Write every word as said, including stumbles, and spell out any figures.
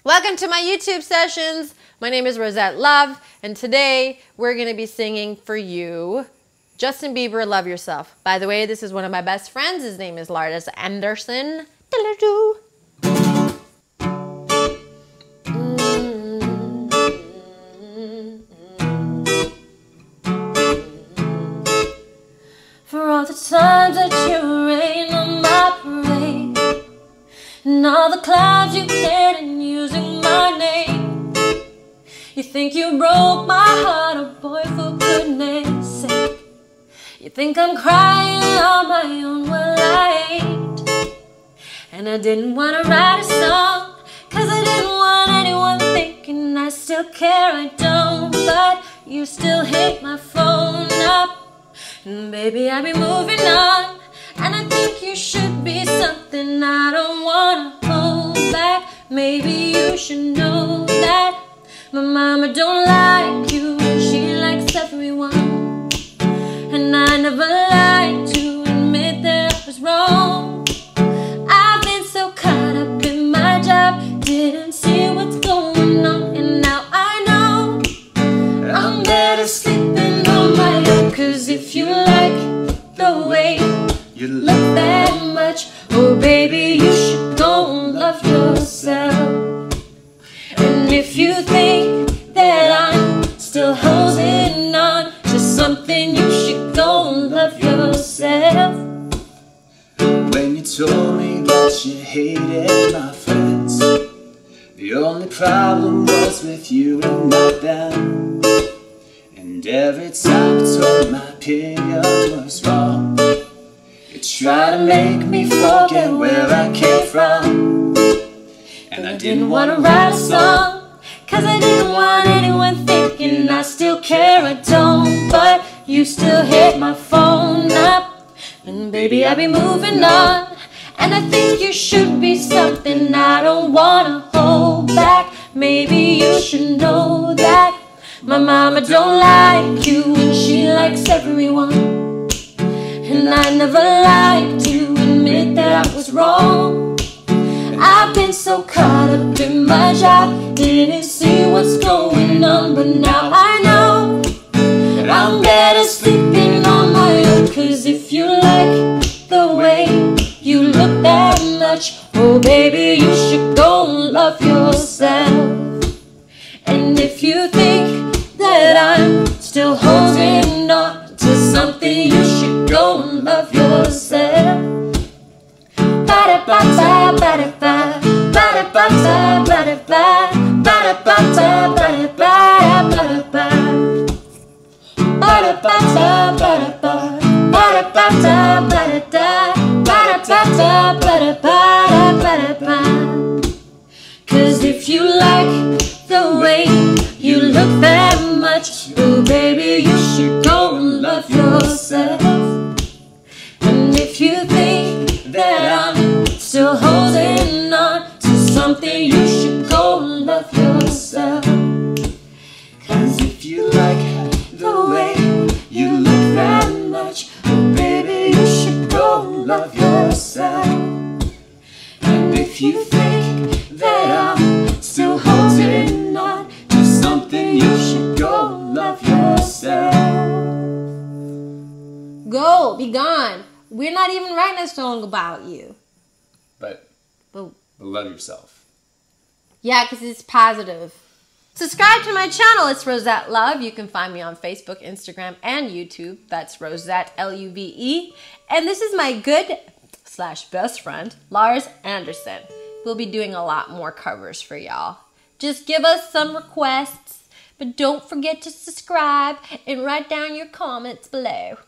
Welcome to my YouTube sessions. My name is Rosette Love, and today we're going to be singing for you Justin Bieber, Love Yourself. By the way, this is one of my best friends. His name is Lars Anderson. For all the times that you rain on my parade, and all the clouds you get in using my name. You think you broke my heart, oh boy, for goodness sake. You think I'm crying on my own, well I ain't. And I didn't want to write a song, cause I didn't want anyone thinking I still care, I don't. But you still hit my phone up, and baby, I be moving on. And I think you should be something I don't wanna hold back. Maybe you should know that my mama don't like you, she likes everyone. And I never lied to admit that I was wrong. I've been so caught up in my job, didn't see what's going on. And now I know I'm better sleeping on my own. Cause if you like the way you look that much, oh baby, you should go and love yourself. And if you think that I'm still holding on to something, you should go and love yourself. When you told me that you hated my friends, the only problem was with you and not them. And every time I told my opinion was wrong, you try to make me forget where I came from. And I didn't want to write a song, cause I didn't want anyone thinking I still care, I don't. But you still hit my phone up, and baby, I be moving on. And I think you should be something I don't wanna hold back. Maybe you should know that my mama don't like you, and she likes everyone. And I never liked to admit that I was wrong. I've been so caught up in my job, didn't see what's going on. But now I know I'm better sleeping on my own. Cause if you like the way you look that much, oh baby, you should go and love yourself. And if you think that I'm still holding on to something, you should go and love yourself. Ba-da-ba-ba, ba-da-ba, ba-da-ba-ba, ba-da-ba, ba-da-ba-ba, ba-da-ba, ba-da-ba, ba-da-ba-ba, ba-da-ba, ba-da-ba-ba, ba-da-da, ba-da-ba-ba, ba-da-ba, ba-da-ba. Cause if you like the way you look that much, oh baby, you should go and love yourself. And if you think that I'm still holding on to something, you should go and love yourself. Cause if you like the way you look that much, oh baby, you should go and love yourself. And if you think that I'm still holding on to something, you should go and love yourself. Go, be gone. We're not even writing a song about you. But, But but love yourself. yeah, because it's positive. Subscribe to my channel. It's Rosette Love. You can find me on Facebook, Instagram, and YouTube. That's Rosette, L U V E. And this is my good slash best friend, Lars Anderson. We'll be doing a lot more covers for y'all. Just give us some requests, but don't forget to subscribe and write down your comments below.